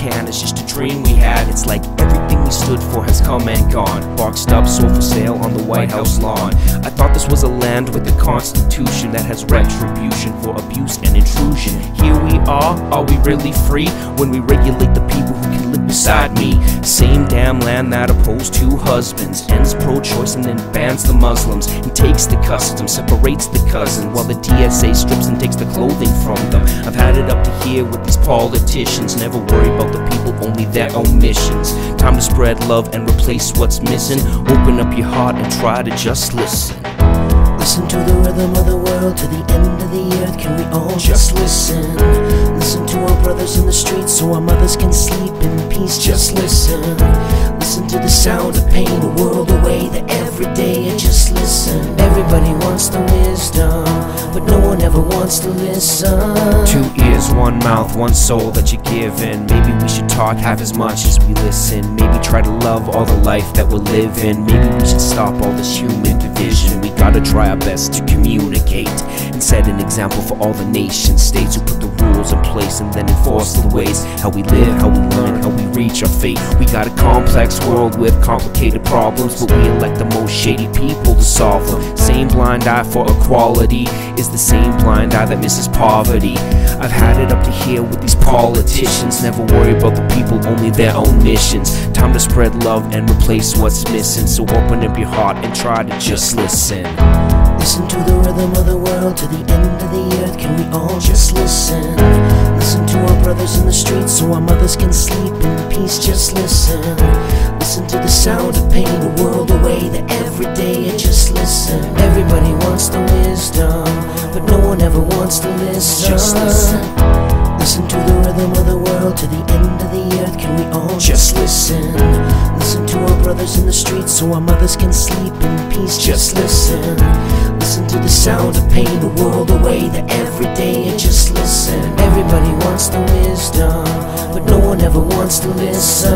can is just a dream we had. It's like everything we stood for has come and gone. Boxed up, sold for sale on the White House lawn. I thought this was a land with a constitution that has retribution for abuse and intrusion. Here we are we really free when we regulate the people who can live beside me? Same damn land that opposed two husbands, ends pro-choice and then bans the Muslims, and takes the custom, separates the cousin, while the TSA strips and takes the clothing from them. I've had it up to here with these politicians, never worry about the people, only their own missions. Time to spread love and replace what's missing. Open up your heart and try to just listen. Listen to the rhythm of the world, to the end of the earth, can we all just listen? Listen to our brothers in the streets so our mothers can sleep in peace, just listen. Listen to the sound of pain, a world away, the everyday, and just listen. Everybody wants the wisdom, but no one ever wants to listen. 2 ears, 1 mouth, 1 soul that you're given. Maybe we should talk half as much as we listen. Maybe try to love all the life that we're living. Maybe we should stop all this human division. We gotta try our best to communicate and set an example for all the nation states who put the rules in place and then enforce the ways. How we live, how we learn, how we reach our fate. We got a complex world with complicated problems, but we elect the most shady people to solve them. Same blind eye for equality is the same blind eye that misses poverty. I've had it up to here with these politicians, never worry about the people, only their own missions. Time to spread love and replace what's missing, so open up your heart and try to just listen. Listen to the rhythm of the world, to the end of the earth, can we all just listen? Listen to our brothers in the streets so our mothers can sleep in peace, just listen. Listen to the sound of pain, a world away, the everyday, and just listen. Everybody wants the wisdom, but no one ever wants to listen. Just listen. Listen to the rhythm of the world, to the end of the earth, can we all just listen? Listen to our brothers in the streets so our mothers can sleep in peace, just listen. Listen to the sound of pain, a world away, the everyday, and just listen. Everybody wants the wisdom, but no one ever wants to listen.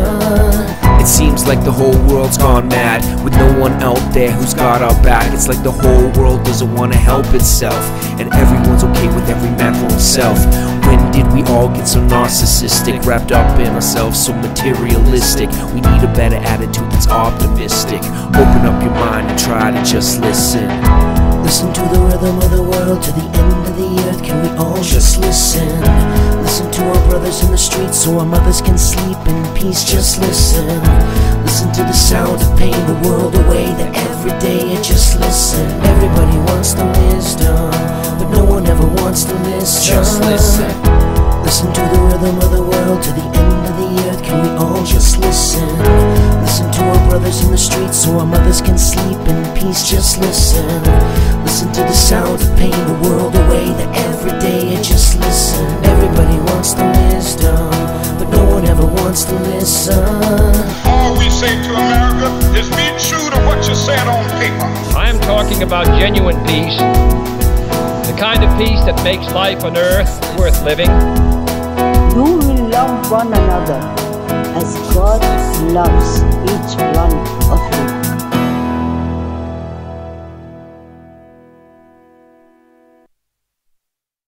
It seems like the whole world's gone mad, with no one out there who's got our back. It's like the whole world doesn't want to help itself, and everyone's okay with every man for himself. When did we all get so narcissistic, wrapped up in ourselves, so materialistic? We need a better attitude that's optimistic. Open up your mind and try to just listen. Listen to the rhythm of the world, to the end of the earth, can we all just listen? Listen to our brothers in the streets so our mothers can sleep in peace, just listen. Listen to the sound of pain, the world away, the everyday, and just listen. Everybody wants the wisdom, but no one ever wants to listen. Just listen. Listen to the rhythm of the world, to the end of the earth, can we all just listen? Listen to our brothers in the streets so our mothers can sleep in peace, just listen. Listen to the sound of pain, the world away, the everyday, and just listen. Everybody wants the wisdom, but no one ever wants to listen. All we say to America is be true to what you said on paper. I am talking about genuine peace, the kind of peace that makes life on earth worth living. You will love one another as God loves